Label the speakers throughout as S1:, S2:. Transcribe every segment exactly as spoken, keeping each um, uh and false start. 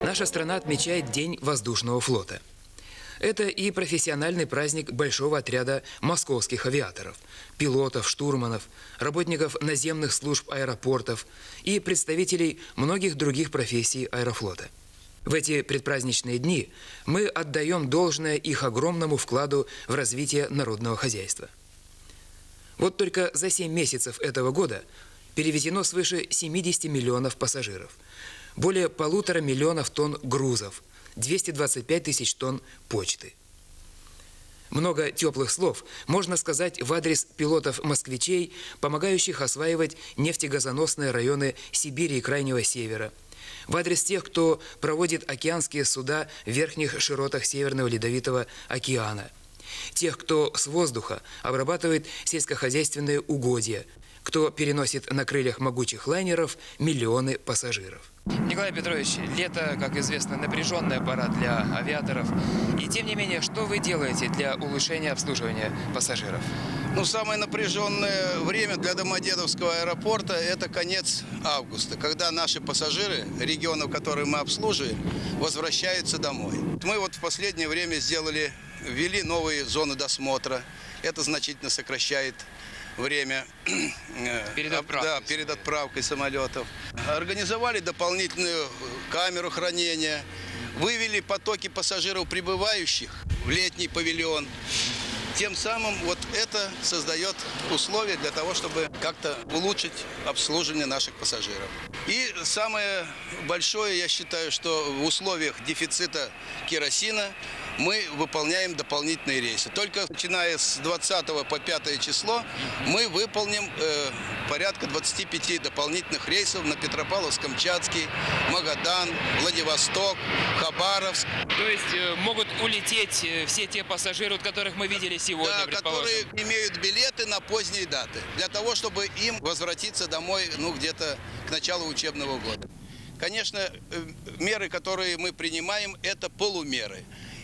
S1: наша страна отмечает День воздушного флота. Это и профессиональный праздник большого отряда московских авиаторов, пилотов, штурманов, работников наземных служб аэропортов и представителей многих других профессий аэрофлота. В эти предпраздничные дни мы отдаем должное их огромному вкладу в развитие народного хозяйства. Вот только за семь месяцев этого года перевезено свыше семидесяти миллионов пассажиров, более полутора миллионов тонн грузов, двести двадцать пять тысяч тонн почты. Много теплых слов можно сказать в адрес пилотов-москвичей, помогающих осваивать нефтегазоносные районы Сибири и Крайнего Севера, в адрес тех, кто проводит океанские суда в верхних широтах Северного Ледовитого океана, тех, кто с воздуха обрабатывает сельскохозяйственные угодья, кто переносит на крыльях могучих лайнеров миллионы пассажиров.
S2: Николай Петрович, лето, как известно, напряженная пора для авиаторов. И тем не менее, что вы делаете для улучшения обслуживания пассажиров?
S3: Ну, самое напряженное время для Домодедовского аэропорта – это конец августа, когда наши пассажиры, регионов, которые мы обслуживаем, возвращаются домой. Мы вот в последнее время сделали, ввели новые зоны досмотра. Это значительно сокращает время
S2: перед отправкой.
S3: Да, перед отправкой самолетов. Организовали дополнительную камеру хранения, вывели потоки пассажиров, прибывающих в летний павильон. Тем самым вот это создает условия для того, чтобы как-то улучшить обслуживание наших пассажиров. И самое большое, я считаю, что в условиях дефицита керосина мы выполняем дополнительные рейсы. Только начиная с двадцатого по пятое число мы выполним э, порядка двадцати пяти дополнительных рейсов на Петропавловск-Камчатский, Магадан, Владивосток, Хабаровск.
S2: То есть э, могут улететь э, все те пассажиры, вот, которых мы видели сегодня,
S3: да, которые имеют билеты на поздние даты, для того, чтобы им возвратиться домой, ну, где-то к началу учебного года. Конечно, э, меры, которые мы принимаем, это полумеры.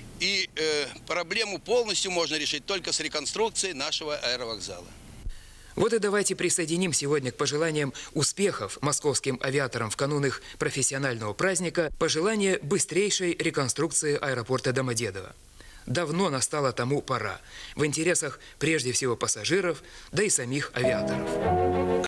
S3: И э, проблему полностью можно решить только с реконструкцией нашего аэровокзала.
S1: Вот и давайте присоединим сегодня к пожеланиям успехов московским авиаторам в канун их профессионального праздника пожелание быстрейшей реконструкции аэропорта Домодедово. Давно настала тому пора, в интересах прежде всего пассажиров, да и самих авиаторов.